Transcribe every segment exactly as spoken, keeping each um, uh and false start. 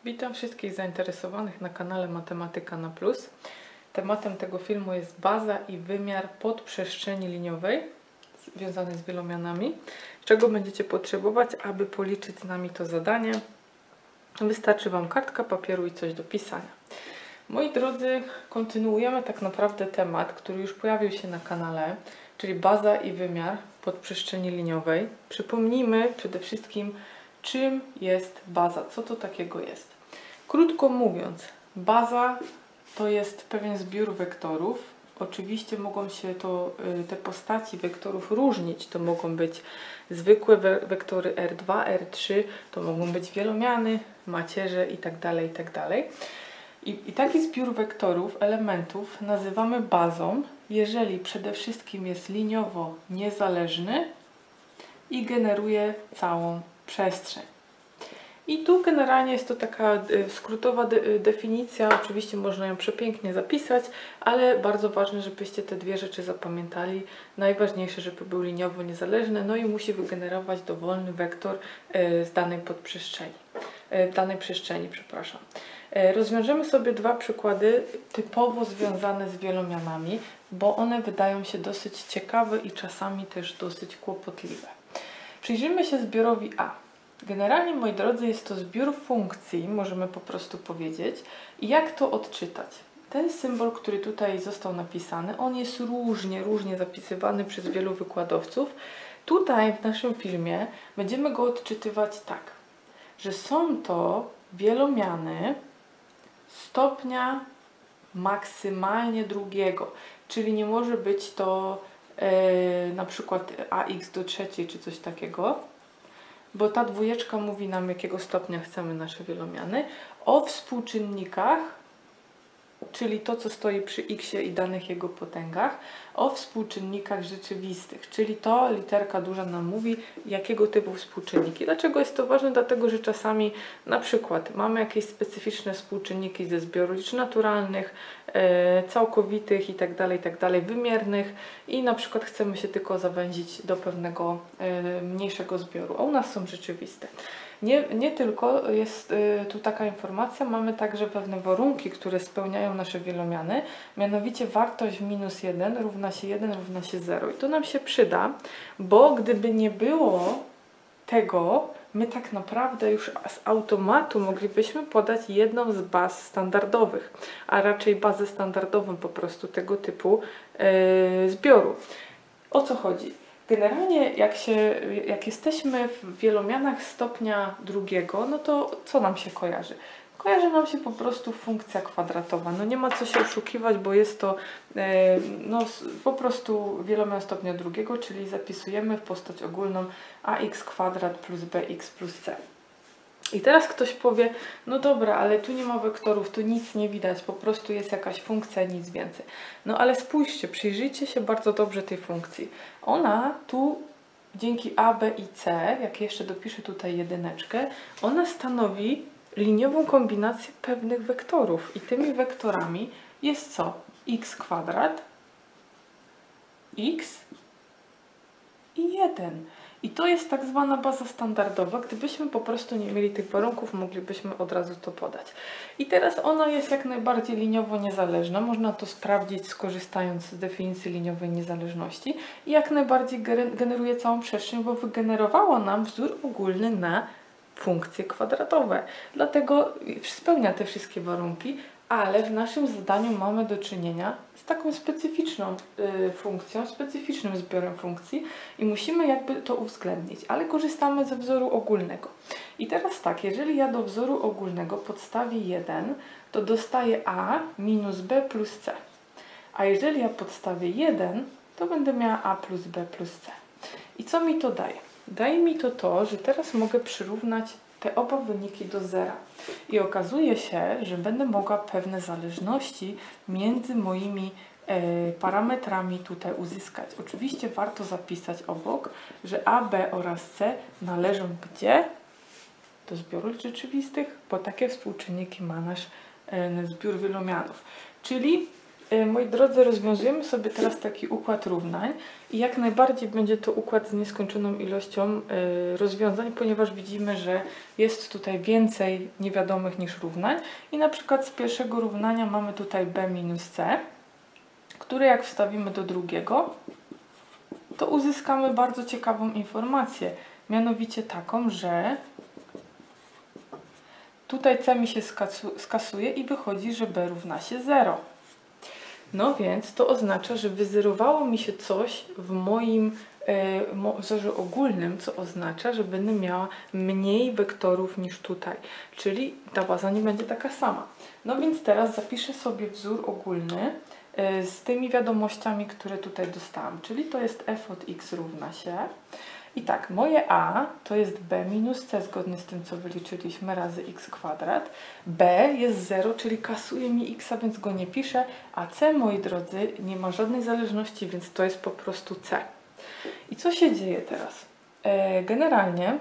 Witam wszystkich zainteresowanych na kanale Matematyka na Plus. Tematem tego filmu jest baza i wymiar podprzestrzeni liniowej związanej z wielomianami. Czego będziecie potrzebować, aby policzyć z nami to zadanie? Wystarczy Wam kartka papieru i coś do pisania. Moi drodzy, kontynuujemy tak naprawdę temat, który już pojawił się na kanale, czyli baza i wymiar podprzestrzeni liniowej. Przypomnijmy przede wszystkim, czym jest baza, co to takiego jest. Krótko mówiąc, baza to jest pewien zbiór wektorów. Oczywiście mogą się to, te postaci wektorów różnić. To mogą być zwykłe wektory R dwa, R trzy, to mogą być wielomiany, macierze itd. itd. I, I taki zbiór wektorów, elementów nazywamy bazą, jeżeli przede wszystkim jest liniowo niezależny i generuje całą przestrzeń. I tu generalnie jest to taka skrótowa de definicja, oczywiście można ją przepięknie zapisać, ale bardzo ważne, żebyście te dwie rzeczy zapamiętali. Najważniejsze, żeby był liniowo niezależny, no i musi wygenerować dowolny wektor z danej podprzestrzeni, danej przestrzeni, przepraszam. Rozwiążemy sobie dwa przykłady typowo związane z wielomianami, bo one wydają się dosyć ciekawe i czasami też dosyć kłopotliwe. Przyjrzyjmy się zbiorowi A. Generalnie, moi drodzy, jest to zbiór funkcji, możemy po prostu powiedzieć. I jak to odczytać? Ten symbol, który tutaj został napisany, on jest różnie, różnie zapisywany przez wielu wykładowców. Tutaj w naszym filmie będziemy go odczytywać tak, że są to wielomiany stopnia maksymalnie drugiego, czyli nie może być to yy, na przykład ax do trzeciej czy coś takiego, bo ta dwójeczka mówi nam, jakiego stopnia chcemy nasze wielomiany. O współczynnikach, czyli to, co stoi przy x i danych jego potęgach, o współczynnikach rzeczywistych, czyli to literka duża nam mówi, jakiego typu współczynniki. Dlaczego jest to ważne? Dlatego, że czasami na przykład mamy jakieś specyficzne współczynniki ze zbioru liczb naturalnych, e, całkowitych itd., itd., wymiernych i na przykład chcemy się tylko zawęzić do pewnego e, mniejszego zbioru, a u nas są rzeczywiste. Nie, nie tylko jest y, tu taka informacja, mamy także pewne warunki, które spełniają nasze wielomiany, mianowicie wartość minus jeden równa się jeden równa się zero. I to nam się przyda, bo gdyby nie było tego, my tak naprawdę już z automatu moglibyśmy podać jedną z baz standardowych, a raczej bazę standardową po prostu tego typu y, zbioru. O co chodzi? Generalnie jak, się, jak jesteśmy w wielomianach stopnia drugiego, no to co nam się kojarzy? Kojarzy nam się po prostu funkcja kwadratowa. No nie ma co się oszukiwać, bo jest to e, no, po prostu wielomian stopnia drugiego, czyli zapisujemy w postać ogólną ax kwadrat plus bx plus c. I teraz ktoś powie, no dobra, ale tu nie ma wektorów, tu nic nie widać, po prostu jest jakaś funkcja, nic więcej. No ale spójrzcie, przyjrzyjcie się bardzo dobrze tej funkcji. Ona tu dzięki a, b i c, jak jeszcze dopiszę tutaj jedyneczkę, ona stanowi liniową kombinację pewnych wektorów. I tymi wektorami jest co? X kwadrat, x i jeden. I to jest tak zwana baza standardowa. Gdybyśmy po prostu nie mieli tych warunków, moglibyśmy od razu to podać. I teraz ona jest jak najbardziej liniowo niezależna. Można to sprawdzić, skorzystając z definicji liniowej niezależności. I jak najbardziej generuje całą przestrzeń, bo wygenerowała nam wzór ogólny na funkcje kwadratowe. Dlatego spełnia te wszystkie warunki, ale w naszym zadaniu mamy do czynienia z taką specyficzną y, funkcją, specyficznym zbiorem funkcji i musimy jakby to uwzględnić, ale korzystamy ze wzoru ogólnego. I teraz tak, jeżeli ja do wzoru ogólnego podstawię jeden, to dostaję a minus b plus c. A jeżeli ja podstawię jeden, to będę miała a plus b plus c. I co mi to daje? Daje mi to to, że teraz mogę przyrównać te oba wyniki do zera. I okazuje się, że będę mogła pewne zależności między moimi e, parametrami tutaj uzyskać. Oczywiście warto zapisać obok, że a, b oraz c należą gdzie? Do zbioru rzeczywistych, bo takie współczynniki ma nasz e, zbiór wielomianów. Czyli Moi drodzy, rozwiązujemy sobie teraz taki układ równań i jak najbardziej będzie to układ z nieskończoną ilością rozwiązań, ponieważ widzimy, że jest tutaj więcej niewiadomych niż równań i na przykład z pierwszego równania mamy tutaj b minus c, które jak wstawimy do drugiego, to uzyskamy bardzo ciekawą informację, mianowicie taką, że tutaj c mi się skasuje i wychodzi, że b równa się zero. No więc to oznacza, że wyzerowało mi się coś w moim e, wzorze ogólnym, co oznacza, że będę miała mniej wektorów niż tutaj, czyli ta baza nie będzie taka sama. No więc teraz zapiszę sobie wzór ogólny e, z tymi wiadomościami, które tutaj dostałam, czyli to jest f od x równa się. I tak, moje a to jest b minus c zgodnie z tym, co wyliczyliśmy, razy x kwadrat. b jest zero, czyli kasuje mi x, a więc go nie piszę, a c, moi drodzy, nie ma żadnej zależności, więc to jest po prostu c. I co się dzieje teraz? E, generalnie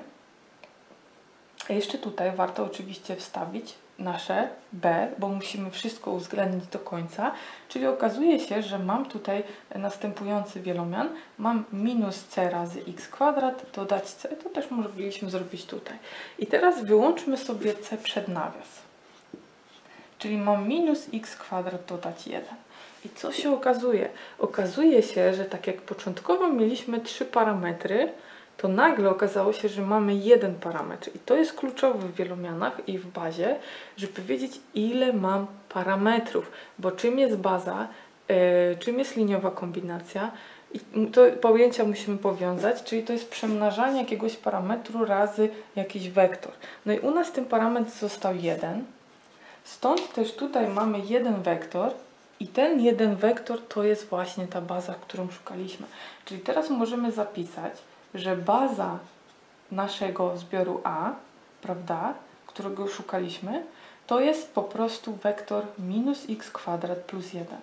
jeszcze tutaj warto oczywiście wstawić nasze b, bo musimy wszystko uwzględnić do końca, czyli okazuje się, że mam tutaj następujący wielomian, mam minus c razy x kwadrat, dodać c, to też mogliśmy zrobić tutaj. I teraz wyłączmy sobie c przed nawias, czyli mam minus x kwadrat dodać jeden. I co się okazuje? Okazuje się, że tak jak początkowo mieliśmy trzy parametry, to nagle okazało się, że mamy jeden parametr i to jest kluczowe w wielomianach i w bazie, żeby wiedzieć, ile mam parametrów, bo czym jest baza, yy, czym jest liniowa kombinacja, i to pojęcia musimy powiązać, czyli to jest przemnażanie jakiegoś parametru razy jakiś wektor. No i u nas ten parametr został jeden, stąd też tutaj mamy jeden wektor i ten jeden wektor to jest właśnie ta baza, którą szukaliśmy. Czyli teraz możemy zapisać, że baza naszego zbioru A, prawda, którego szukaliśmy, to jest po prostu wektor minus x kwadrat plus jeden.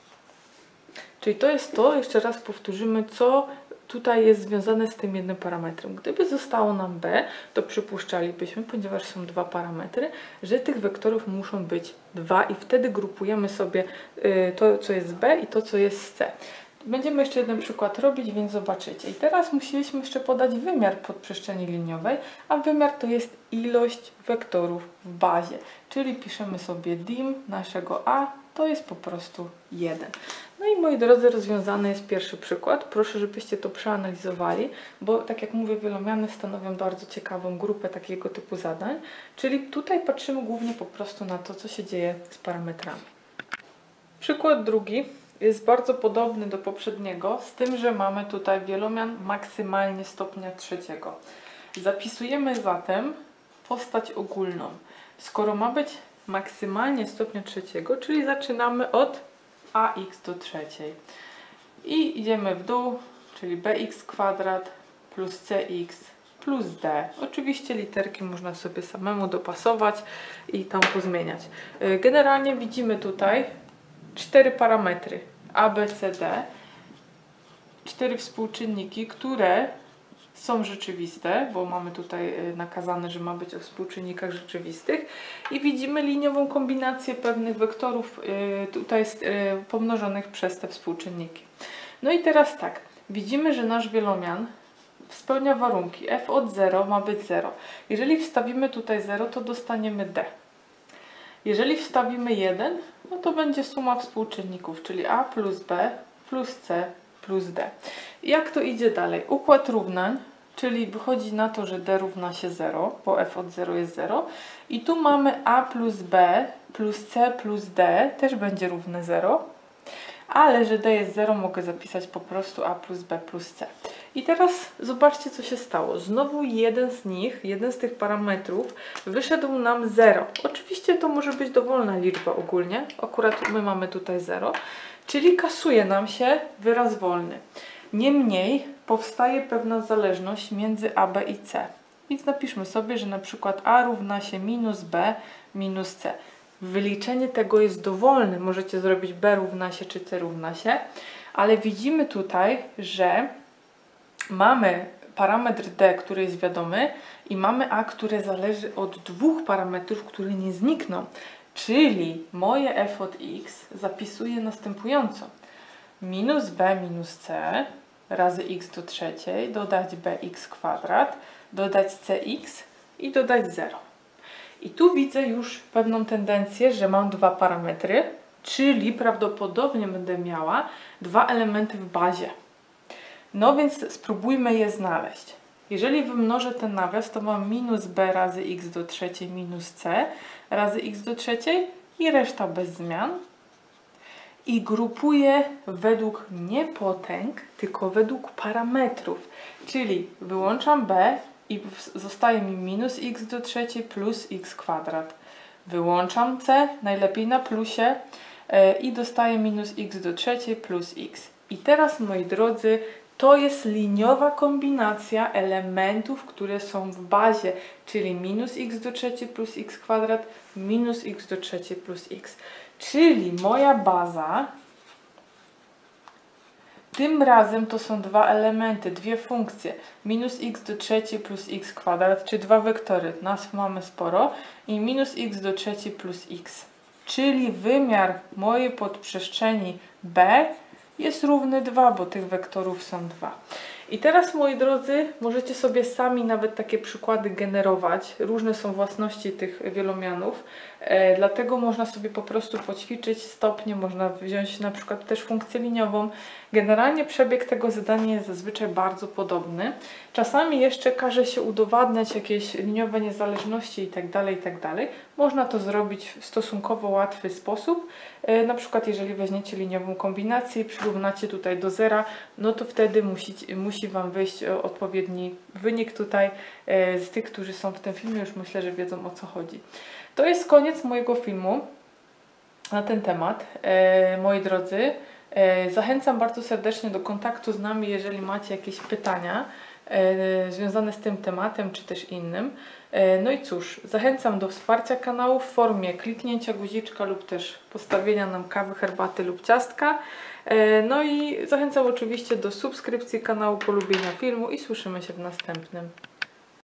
Czyli to jest to, jeszcze raz powtórzymy, co tutaj jest związane z tym jednym parametrem. Gdyby zostało nam b, to przypuszczalibyśmy, ponieważ są dwa parametry, że tych wektorów muszą być dwa i wtedy grupujemy sobie to, co jest b i to, co jest c. Będziemy jeszcze jeden przykład robić, więc zobaczycie. I teraz musieliśmy jeszcze podać wymiar podprzestrzeni liniowej, a wymiar to jest ilość wektorów w bazie. Czyli piszemy sobie dim naszego a, to jest po prostu jeden. No i moi drodzy, rozwiązany jest pierwszy przykład. Proszę, żebyście to przeanalizowali, bo tak jak mówię, wielomiany stanowią bardzo ciekawą grupę takiego typu zadań. Czyli tutaj patrzymy głównie po prostu na to, co się dzieje z parametrami. Przykład drugi jest bardzo podobny do poprzedniego, z tym, że mamy tutaj wielomian maksymalnie stopnia trzeciego. Zapisujemy zatem postać ogólną. Skoro ma być maksymalnie stopnia trzeciego, czyli zaczynamy od ax do trzeciej. I idziemy w dół, czyli bx kwadrat plus cx plus d. Oczywiście literki można sobie samemu dopasować i tam pozmieniać. Generalnie widzimy tutaj cztery parametry a, b, c, d, cztery współczynniki, które są rzeczywiste, bo mamy tutaj nakazane, że ma być o współczynnikach rzeczywistych i widzimy liniową kombinację pewnych wektorów tutaj pomnożonych przez te współczynniki. No i teraz tak, widzimy, że nasz wielomian spełnia warunki. F od zera ma być zero. Jeżeli wstawimy tutaj zero, to dostaniemy d. Jeżeli wstawimy jeden, no to będzie suma współczynników, czyli a plus b plus c plus d. I jak to idzie dalej? Układ równań, czyli wychodzi na to, że d równa się zero, bo f od zera jest zero. I tu mamy a plus b plus c plus d, też będzie równe zero. Ale że d jest zero, mogę zapisać po prostu a plus b plus c. I teraz zobaczcie, co się stało. Znowu jeden z nich, jeden z tych parametrów wyszedł nam zero. Oczywiście to może być dowolna liczba ogólnie. Akurat my mamy tutaj zero. Czyli kasuje nam się wyraz wolny. Niemniej powstaje pewna zależność między a, b i c. Więc napiszmy sobie, że na przykład a równa się minus b minus c. Wyliczenie tego jest dowolne. Możecie zrobić b równa się czy c równa się. Ale widzimy tutaj, że mamy parametr d, który jest wiadomy i mamy a, które zależy od dwóch parametrów, które nie znikną. Czyli moje f od x zapisuję następująco. Minus b minus c razy x do trzeciej, dodać bx kwadrat, dodać cx i dodać zero. I tu widzę już pewną tendencję, że mam dwa parametry, czyli prawdopodobnie będę miała dwa elementy w bazie. No więc spróbujmy je znaleźć. Jeżeli wymnożę ten nawias, to mam minus b razy x do trzeciej minus c razy x do trzeciej i reszta bez zmian. I grupuję według nie potęg, tylko według parametrów. Czyli wyłączam b i zostaje mi minus x do trzeciej plus x kwadrat. Wyłączam c, najlepiej na plusie, i dostaję minus x do trzeciej plus x. I teraz, moi drodzy, to jest liniowa kombinacja elementów, które są w bazie, czyli minus x do trzeciej plus x kwadrat, minus x do trzeciej plus x. Czyli moja baza, tym razem to są dwa elementy, dwie funkcje, minus x do trzeciej plus x kwadrat, czy dwa wektory, nazw mamy sporo, i minus x do trzeciej plus x. Czyli wymiar mojej podprzestrzeni B jest równy dwa, bo tych wektorów są dwa. I teraz, moi drodzy, możecie sobie sami nawet takie przykłady generować. Różne są własności tych wielomianów, e, dlatego można sobie po prostu poćwiczyć stopnie, można wziąć na przykład też funkcję liniową. Generalnie przebieg tego zadania jest zazwyczaj bardzo podobny. Czasami jeszcze każe się udowadniać jakieś liniowe niezależności itd., itd. Można to zrobić w stosunkowo łatwy sposób. E, na przykład jeżeli weźmiecie liniową kombinację i przyrównacie tutaj do zera, no to wtedy musicie, musi Wam wyjść odpowiedni wynik tutaj. E, z tych, którzy są w tym filmie, już myślę, że wiedzą, o co chodzi. To jest koniec mojego filmu na ten temat. E, moi drodzy, e, zachęcam bardzo serdecznie do kontaktu z nami, jeżeli macie jakieś pytania e, związane z tym tematem, czy też innym. E, no i cóż, zachęcam do wsparcia kanału w formie kliknięcia guziczka lub też postawienia nam kawy, herbaty lub ciastka. E, no i zachęcam oczywiście do subskrypcji kanału, polubienia filmu i słyszymy się w następnym.